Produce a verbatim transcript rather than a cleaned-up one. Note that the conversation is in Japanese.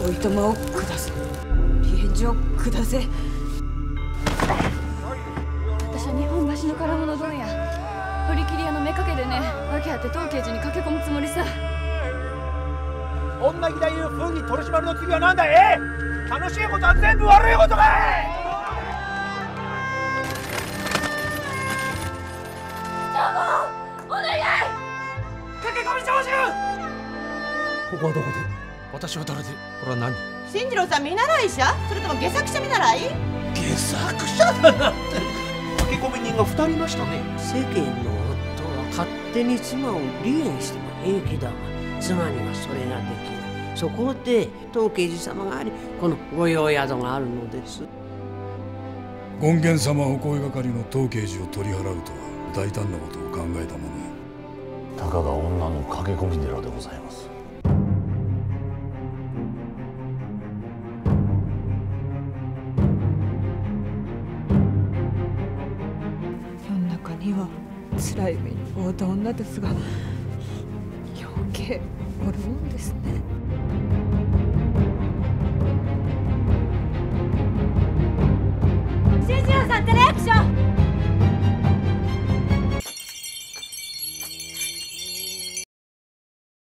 おいとまを下せ。離縁状下せ。 私は日本橋の唐物問屋堀切屋の目かけでね、訳あって当刑事に駆け込むつもりさ。 女義太夫風紀取り締まりの次は何だい？楽しいことは全部悪いことかい！ お願い！ 駆け込み長州！ ここはどこで？私は誰で？これは何？ 進次郎さん見習い者？それとも下作者見習い？ 下作者だなんて。 駆け込み人がふたりいましたね。 世間の夫は勝手に妻を離縁しても平気だが、妻にはそれができない。そこで当刑事様があり、この御用宿があるのです。 権現様お声がかりの当刑事を取り払うとは大胆なことを考えたものよ。 たかが女の駆け込み寺でございます。 世の中には辛い目に遭うた女ですが、余計おるもんですね。 進次郎さんテレアクション。